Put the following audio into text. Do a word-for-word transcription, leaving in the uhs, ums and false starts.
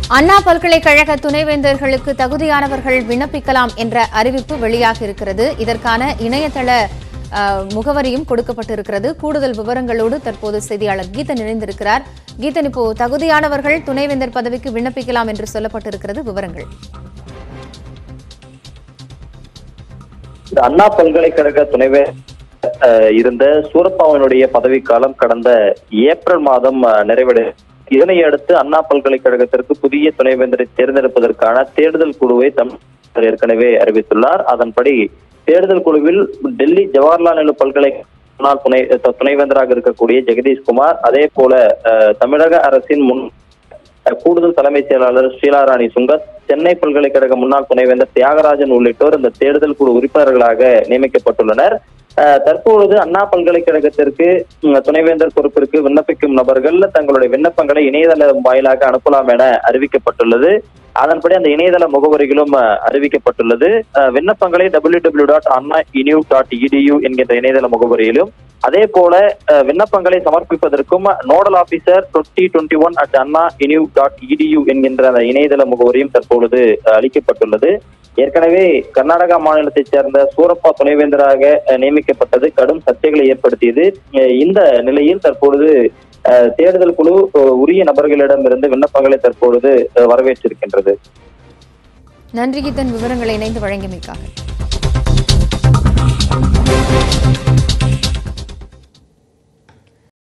அண்ணா பல்கலைக்கழக துணைவேந்தர்களுக்கு தகுதியானவர்கள் விண்ணப்பிக்கலாம் என்ற அறிவிப்பு வெளியாக இருக்கிறது. இதற்கான இணையதள முகவரியும் கொடுக்கப்பட்டிருக்கிறது. கூடுதல் விவரங்களோடு தற்போது செய்தியாளர் கீதன் இணைந்திருக்கிறார். கீதன், இப்போ தகுதியானவர்கள் துணைவேந்தர் பதவிக்கு விண்ணப்பிக்கலாம் என்று சொல்லப்பட்டிருக்கிறது, விவரங்கள். அண்ணா பல்கலைக்கழக துணைவேந்தர் இருந்த சூரப்பாவினுடைய பதவிக்காலம் கடந்த ஏப்ரல் மாதம் நிறைவடை. இதனை அடுத்து அண்ணா பல்கலைக்கழகத்திற்கு புதிய துணைவேந்தரை தேர்ந்தெடுப்பதற்கான தேர்தல் குழுவை தமிழக ஏற்கனவே அறிவித்துள்ளார். அதன்படி தேர்தல் குழுவில் டெல்லி ஜவஹர்லால் நேரு பல்கலைக்கழக முன்னாள் துணை துணைவேந்தராக இருக்கக்கூடிய ஜெகதீஷ்குமார், அதே போல தமிழக அரசின் முன் கூடுதல் தலைமைச் செயலாளர் ஷீலாராணி சுங்கத், சென்னை பல்கலைக்கழக முன்னாள் துணைவேந்தர் தியாகராஜன் உள்ளிட்டோர் இந்த தேர்தல் குழு உறுப்பினர்களாக நியமிக்கப்பட்டுள்ளனர். தற்பொழுது அண்ணா பல்கலைக்கழகத்திற்கு துணைவேந்தர் பொறுப்பிற்கு விண்ணப்பிக்கும் நபர்கள் தங்களுடைய விண்ணப்பங்களை இணையதள வாயிலாக அனுப்பலாம் என அறிவிக்கப்பட்டுள்ளது. அதன்படி அந்த இணையதள முகவரிகளும் அறிவிக்கப்பட்டுள்ளது. விண்ணப்பங்களை W W dot Anna univ dot edu என்கின்ற இணையதள முகவரியிலும், அதே போல விண்ணப்பங்களை சமர்ப்பிப்பதற்கும் nodal officer twenty twenty one at Anna univ dot edu என்கின்ற அந்த இணையதள முகவரியும் தற்பொழுது அளிக்கப்பட்டுள்ளது. ஏற்கனவே கர்நாடகா மாநிலத்தைச் சேர்ந்த சூரப்பா துணைவேந்தராக நியமிக்கப்பட்டது கடும் சர்ச்சைகளை ஏற்படுத்தியது. இந்த நிலையில் தற்பொழுது தேர்தல் குழு உரிய நபர்களிடமிருந்து விண்ணப்பங்களை தற்பொழுது வரவேற்றிருக்கின்றது. நன்றி கீதன், விவரங்களை இணைந்து வழங்கியமைக்காக.